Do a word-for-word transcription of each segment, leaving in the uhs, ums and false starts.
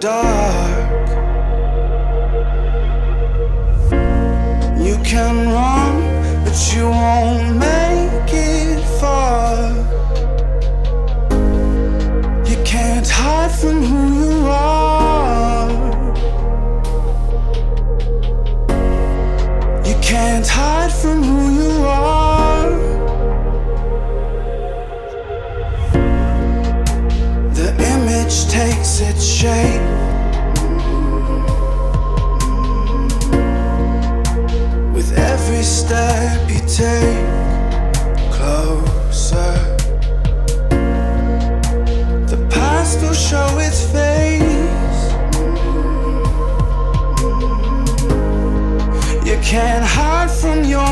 dark. You can run, but you won't make it far. You can't hide from who you are. You can't hide from who you are. The image takes its shape. With every step you take closer, the past will show its face. You can't hide from your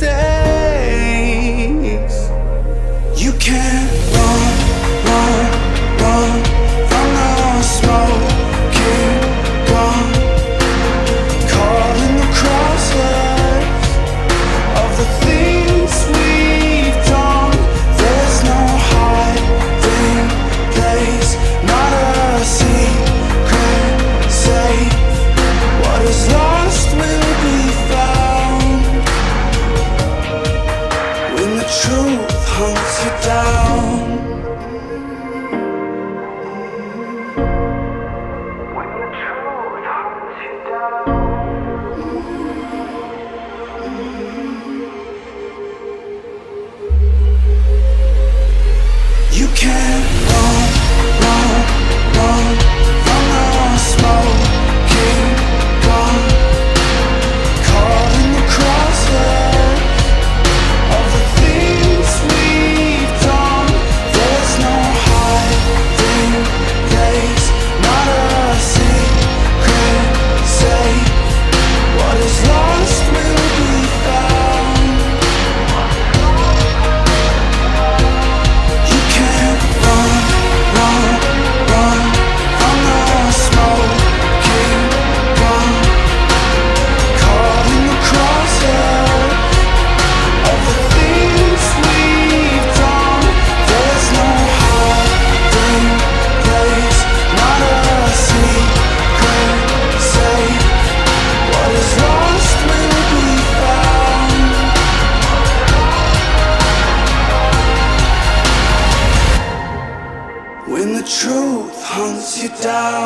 mistakes. You can't run, run, run from the smoke. Keep gone, caught in the crosshairs of the things we've done. There's no hiding place, not a secret safe. What is lost will be found when the truth hunts you down. When the truth hunts you down. You can't run, run, run from the smoke. Keep gone, caught in the crosshairs of the things we've done. There's no hiding place, not a secret safe. What is lost will be found. You can't run, run, run from the smoke. Keep gone, caught in the crosshairs of the things we've done. There's no hiding place, not a secret safe. What is lost will be found. When the truth hunts you down.